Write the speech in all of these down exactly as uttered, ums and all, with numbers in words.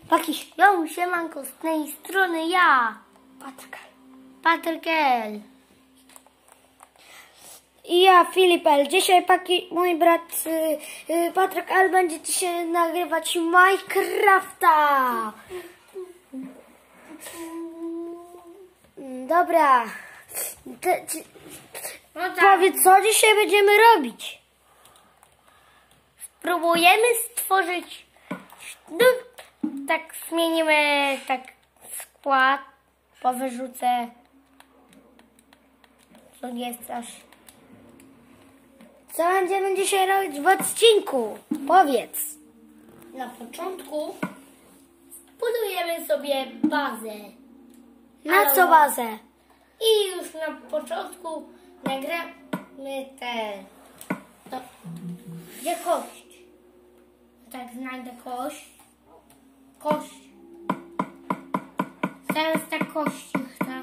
Jakiś, jo, siemanko, z tej strony ja, Patryk. Patryk L. I ja, Filip L. Dzisiaj paki, mój brat y, y, Patryk L. będzie dzisiaj nagrywać Minecrafta. Dobra. Te, ty, No tak, powiedz, co dzisiaj będziemy robić? spróbujemy stworzyć, no, tak zmienimy tak skład, powyrzucę, co jest aż. Co będziemy dzisiaj robić w odcinku? Powiedz. Na początku budujemy sobie bazę. Na Ale- co bazę? I już na początku nagramy te... To, gdzie kość? Tak, znajdę kość. Kość. Teraz ta kość chcę.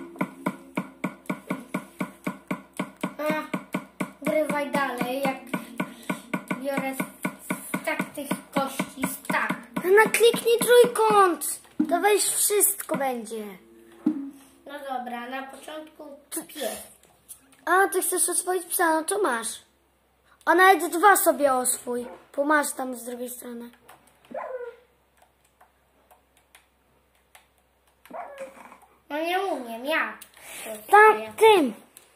A, grywaj dalej, jak biorę tak tych kości, tak. No kliknij trójkąt. To weź wszystko będzie. No dobra, na początku pies. A, ty chcesz oswoić psa, no to masz. A nawet dwa sobie oswój, bo masz tam z drugiej strony. No nie umiem, jak? Tam, tym.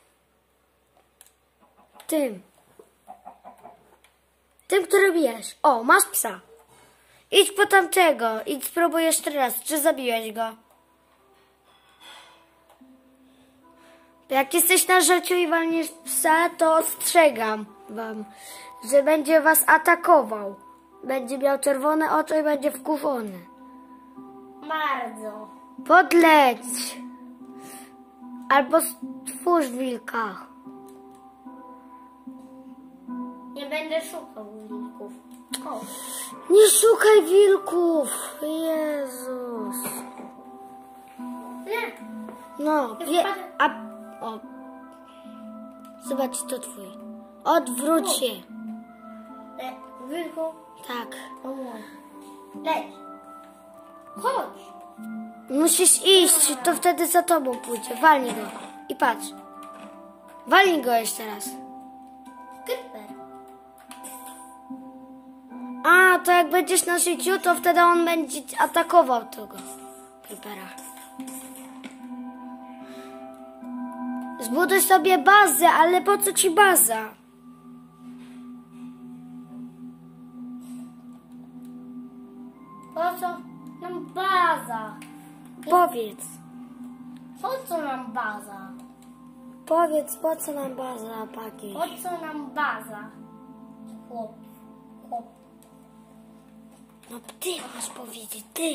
Tym. Tym, który bijesz. O, masz psa. Idź po tamtego. Idź spróbuj jeszcze raz, czy zabiłeś go. Jak jesteś na życiu i walniesz psa, to ostrzegam wam, że będzie was atakował. Będzie miał czerwone oczy i będzie wkurzony. Bardzo. Podleć! Albo stwórz wilka. Nie będę szukał wilków. O, Nie szukaj wilków! Jezus. nie. No, wie, a... O. Zobacz, to twój. Odwróć się. Le, wilku, Tak. pomóż. Leć. Chodź. Musisz iść, to wtedy za tobą pójdzie. Walnij go. I patrz. Walnij go jeszcze raz. Kryper. A, to jak będziesz na życiu, to wtedy on będzie atakował tego creepera. Zbuduj sobie bazę, ale po co ci baza? Po co nam baza? Powiedz. Po co nam baza? Powiedz, po co nam baza, Paki? Po co nam baza? Chłop. Chłop. No ty masz powiedzieć, ty.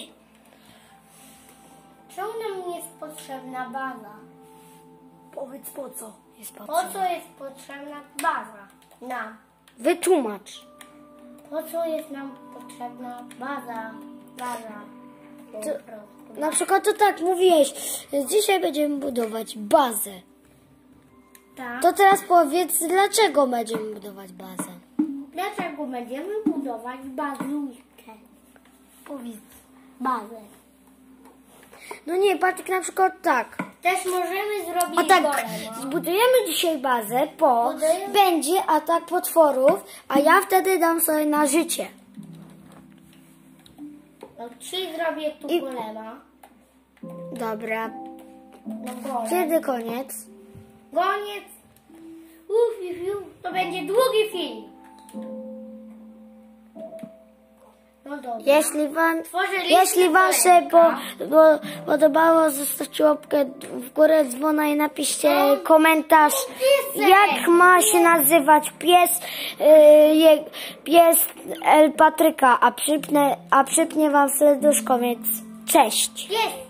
Czemu nam jest potrzebna baza? Powiedz po co. Jest po Po co jest potrzebna baza? Nam. Wytłumacz. Po co jest nam potrzebna baza? Baza. Po To- prostu. Na przykład to tak mówiłeś, dzisiaj będziemy budować bazę. Tak. To teraz powiedz, dlaczego będziemy budować bazę? Dlaczego będziemy budować bazówkę? Powiedz. Bazę. No nie, Patryk, na przykład tak. Też możemy zrobić O tak, golema. zbudujemy dzisiaj bazę, bo Budujemy- będzie atak potworów, a ja wtedy dam sobie na życie. No ci zrobię tu I- golema. Dobra, No golem. kiedy koniec? Koniec. Uf, uf, uf. To będzie długi film. No dobra. Jeśli wam, Tworzyliśmy jeśli wam się po, golema. po, podobało, zostawcie łapkę w górę, dzwona i napiszcie komentarz, piesek. jak ma się nazywać pies, yy, je, pies El Patryka, a przypnę, a przypnie wam serduszko, więc cześć. Jest.